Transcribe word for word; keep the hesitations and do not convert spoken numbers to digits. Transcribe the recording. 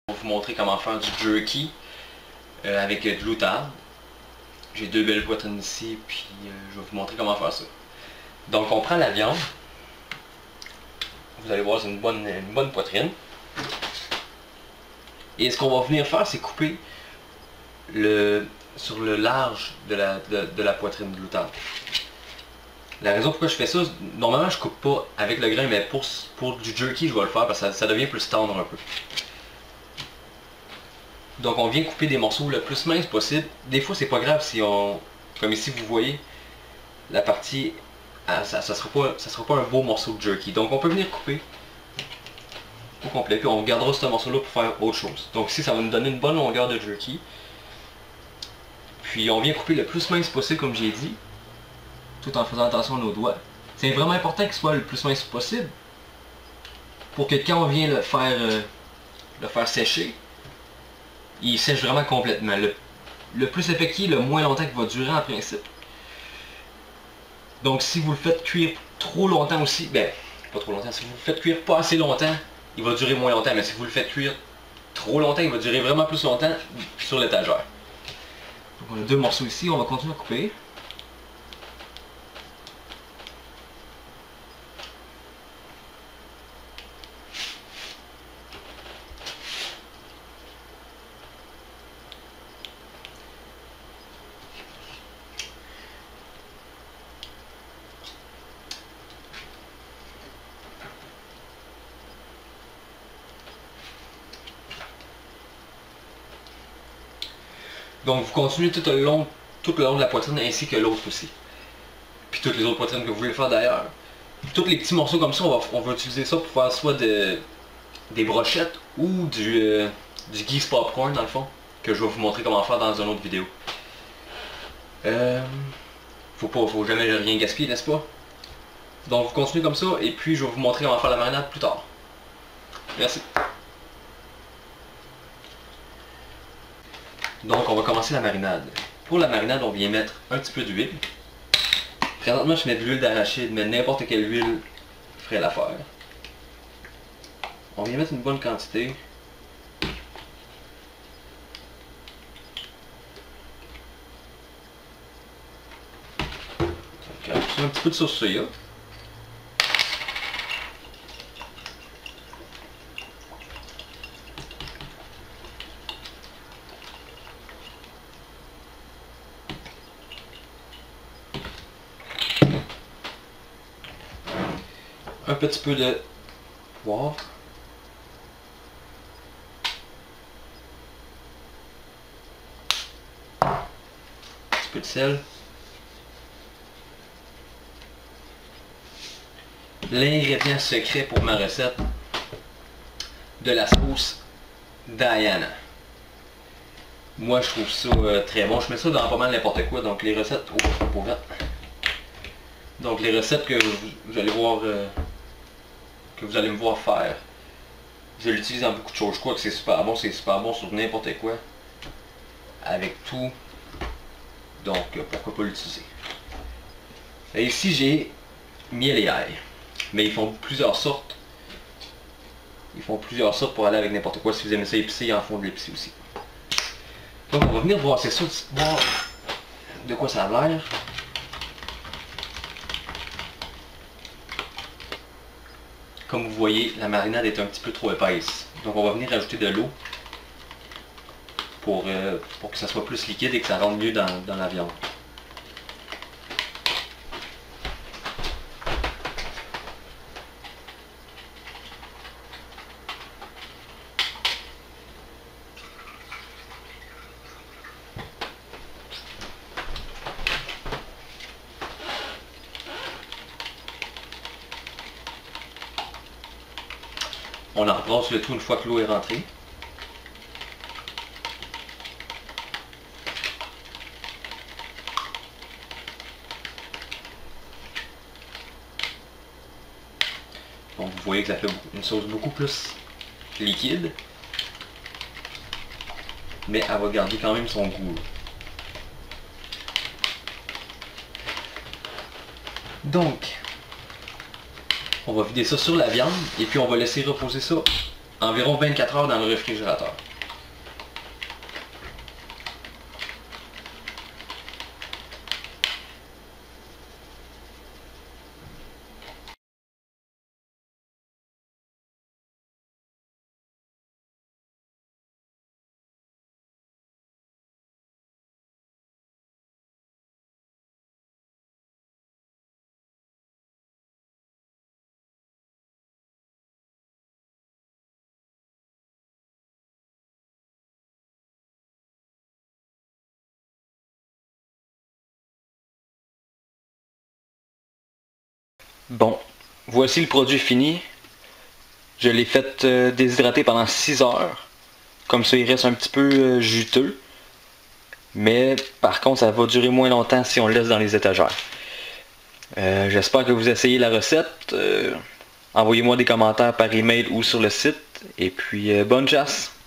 Je vais vous montrer comment faire du jerky euh, avec de l'outarde. J'ai deux belles poitrines ici, puis euh, je vais vous montrer comment faire ça. Donc on prend la viande. Vous allez voir, c'est une bonne, une bonne poitrine. Et ce qu'on va venir faire, c'est couper le, sur le large de la, de, de la poitrine de l'outarde. La raison pourquoi je fais ça, normalement je coupe pas avec le grain, mais pour, pour du jerky je vais le faire parce que ça, ça devient plus tendre un peu. Donc on vient couper des morceaux le plus mince possible. Des fois c'est pas grave si on, comme ici vous voyez, la partie, ça, ça, sera pas, ça sera pas un beau morceau de jerky. Donc on peut venir couper au complet, puis on gardera ce morceau là pour faire autre chose. Donc ici ça va nous donner une bonne longueur de jerky. Puis on vient couper le plus mince possible comme j'ai dit, tout en faisant attention à nos doigts. C'est vraiment important qu'il soit le plus mince possible, pour que quand on vient le faire, euh, le faire sécher, il sèche vraiment complètement. Le, le plus épais qu'il est, le moins longtemps qu'il va durer en principe. Donc si vous le faites cuire trop longtemps aussi, ben, pas trop longtemps, si vous le faites cuire pas assez longtemps, il va durer moins longtemps, mais si vous le faites cuire trop longtemps, il va durer vraiment plus longtemps sur l'étagère. Donc on a deux morceaux ici, on va continuer à couper. Donc vous continuez tout le long, tout le long de la poitrine ainsi que l'autre aussi. Puis toutes les autres poitrines que vous voulez faire d'ailleurs. Tous les petits morceaux comme ça, on va, on va utiliser ça pour faire soit de, des brochettes ou du, euh, du geese popcorn dans le fond. Que je vais vous montrer comment faire dans une autre vidéo. Euh, faut pas, faut jamais rien gaspiller, n'est-ce pas? Donc vous continuez comme ça et puis je vais vous montrer comment faire la marinade plus tard. Merci. Donc on va commencer la marinade. Pour la marinade, on vient mettre un petit peu d'huile. Présentement, je mets de l'huile d'arachide, mais n'importe quelle huile ferait l'affaire. On vient mettre une bonne quantité. Donc, un petit peu de sauce soya. Un petit peu de poivre. Un petit peu de sel. L'ingrédient secret pour ma recette, de la sauce Diana. Moi je trouve ça euh, très bon. Je mets ça dans pas mal n'importe quoi. Donc les recettes. Oh, pour vite. Donc les recettes que vous, vous allez voir. Euh, que vous allez me voir faire. Je l'utilise dans beaucoup de choses. Je crois que c'est super bon. C'est super bon sur n'importe quoi. Avec tout. Donc pourquoi pas l'utiliser. Et ici j'ai miel et ail. Mais ils font plusieurs sortes. Ils font plusieurs sortes pour aller avec n'importe quoi. Si vous aimez ça épicé, ils en font de l'épicé aussi. Donc on va venir voir, c'est ça, voir de quoi ça a l'air. Comme vous voyez, la marinade est un petit peu trop épaisse. Donc on va venir ajouter de l'eau pour, euh, pour que ça soit plus liquide et que ça rentre mieux dans, dans la viande. On en rebrasse le tout une fois que l'eau est rentrée. Donc vous voyez que ça fait une sauce beaucoup plus liquide. Mais elle va garder quand même son goût. Donc, on va vider ça sur la viande et puis on va laisser reposer ça environ vingt-quatre heures dans le réfrigérateur. Bon, voici le produit fini. Je l'ai fait euh, déshydrater pendant six heures. Comme ça, il reste un petit peu euh, juteux. Mais par contre, ça va durer moins longtemps si on le laisse dans les étagères. Euh, J'espère que vous essayez la recette. Euh, Envoyez-moi des commentaires par email ou sur le site. Et puis, euh, bonne chasse!